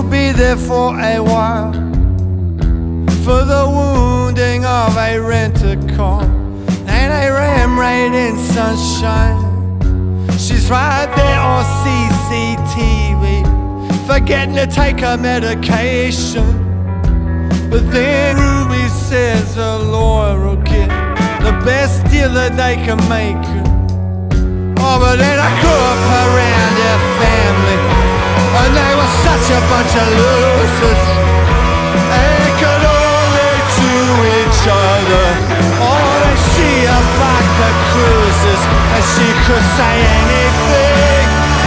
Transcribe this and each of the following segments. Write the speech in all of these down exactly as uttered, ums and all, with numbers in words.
she'll be there for a while, for the wounding of a rent-a-car and a ram raid in sunshine. She's right there on C C T V, forgetting to take her medication. But then Ruby says her lawyer will get the best deal that they can make. Oh, but then I grew up around their family, and they were such a bunch of losers. They could only do each other. Oh, they see her like the cruises, and she could say anything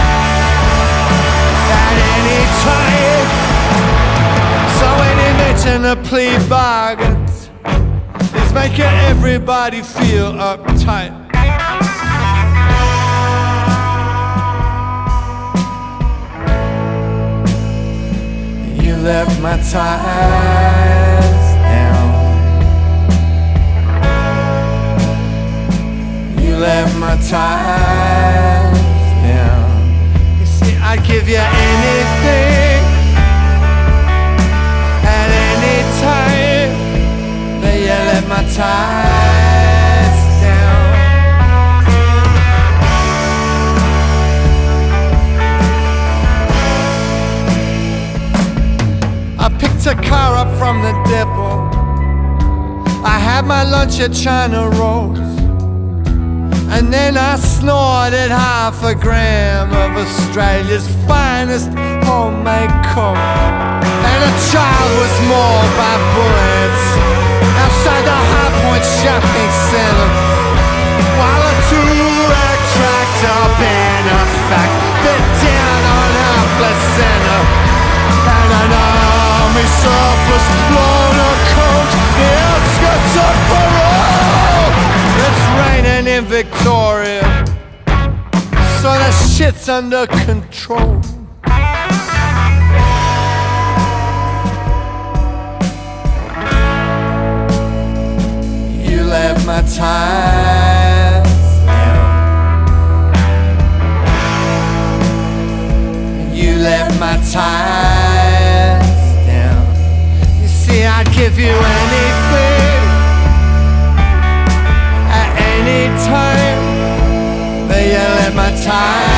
at any time. So any mention of plea bargains is making everybody feel uptight. You left my tires down. You left my tires down. You see, I'd give you anything at any time, but you left my tires down. I picked a car up from the depot. I had my lunch at China Rose, and then I snorted half a gram of Australia's finest homemade coke. And a child was mauled by bullets outside the High Point shopping center, while a two-rack tractor been a fact bit down on our placenta. And an army surplus loaner coat, the outskirts of parole. It's raining in Victoria, so the shit's under control. You left my tires down. You left my tires down. You see, I'd give you anything at any time, but you left my tires